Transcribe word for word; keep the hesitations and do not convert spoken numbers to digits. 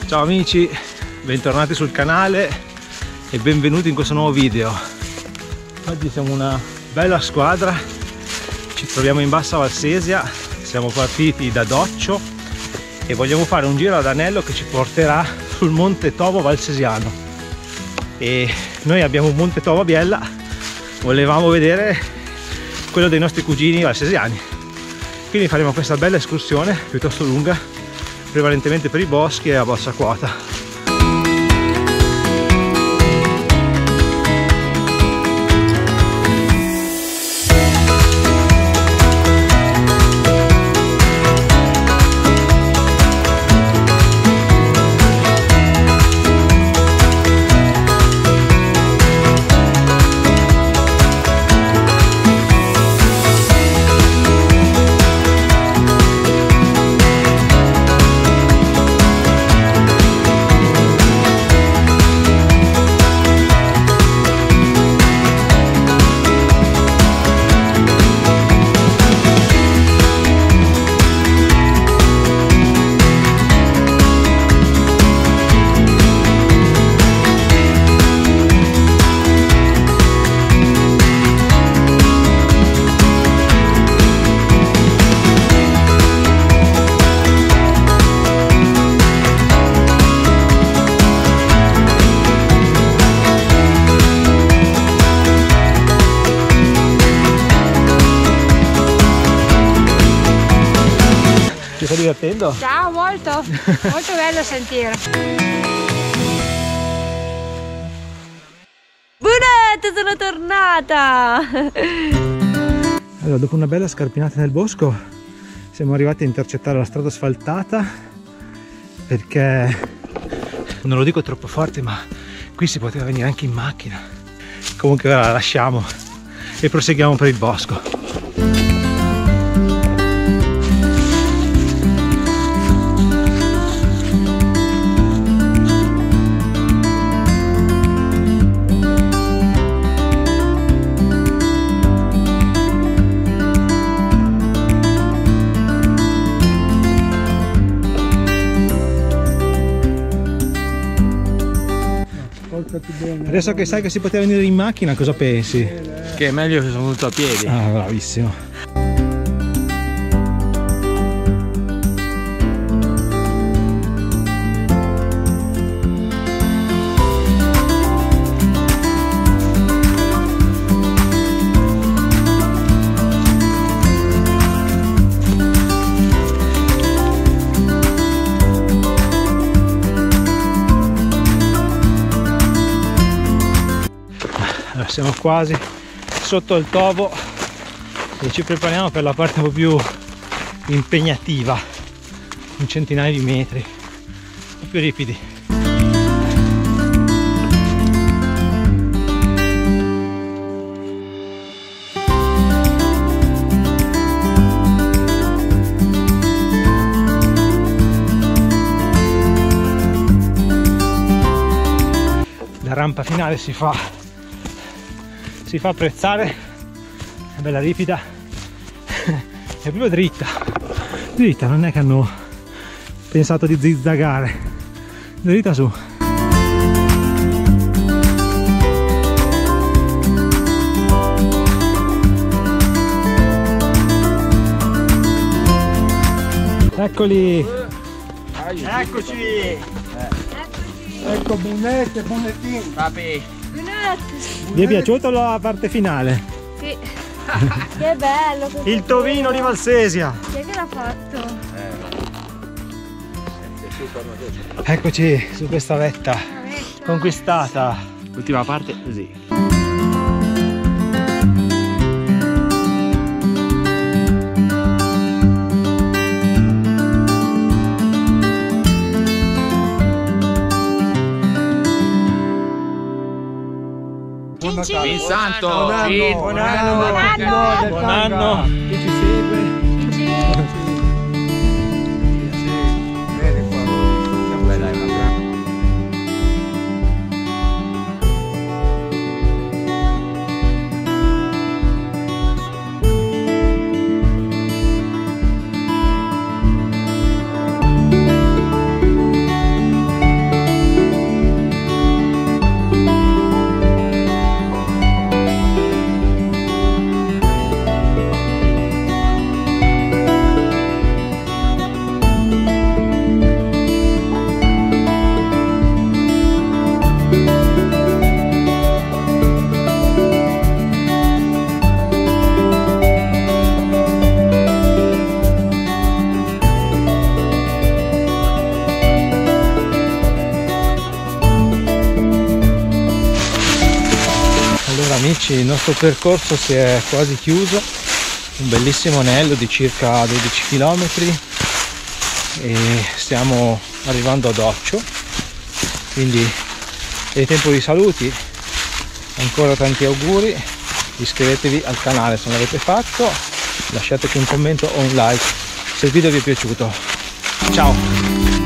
Ciao amici, bentornati sul canale e benvenuti in questo nuovo video. Oggi siamo una bella squadra, ci troviamo in Bassa Valsesia, siamo partiti da Doccio e vogliamo fare un giro ad anello che ci porterà sul Monte Tovo valsesiano. E noi abbiamo un Monte Tovo a Biella, volevamo vedere quello dei nostri cugini valsesiani. Quindi faremo questa bella escursione piuttosto lunga, prevalentemente per i boschi e a bassa quota. Ti stai divertendo? Ciao, molto, molto bello sentire. Buonanotte, sono tornata! Allora, dopo una bella scarpinata nel bosco siamo arrivati a intercettare la strada asfaltata, perché non lo dico troppo forte, ma qui si poteva venire anche in macchina. Comunque ora la lasciamo e proseguiamo per il bosco. Adesso che sai che si poteva venire in macchina, cosa pensi? Che è meglio che sono venuto a piedi. Ah, bravissimo. Siamo quasi sotto il Tovo e ci prepariamo per la parte un po' più impegnativa, un centinaio di metri, un po' più ripidi. La rampa finale si fa si fa apprezzare, è bella ripida, è proprio dritta, dritta, non è che hanno pensato di zizzagare, dritta su. Eccoli! Eccoci! Ecco, buonette, buonettini. Papi! Vi è piaciuta la parte finale? Sì. Che bello! Il Tovino di Valsesia! Chi è che l'ha fatto? Eccoci su questa vetta conquistata. Ultima parte così. Buon santo! Buon anno! Sì, Buon anno! Buon anno! Buon anno! Chi ci segue? Bene qua. Bella è una amici, il nostro percorso si è quasi chiuso, un bellissimo anello di circa dodici chilometri e stiamo arrivando ad Occio, quindi è tempo di saluti, ancora tanti auguri, iscrivetevi al canale se non l'avete fatto, lasciateci un commento o un like se il video vi è piaciuto. Ciao!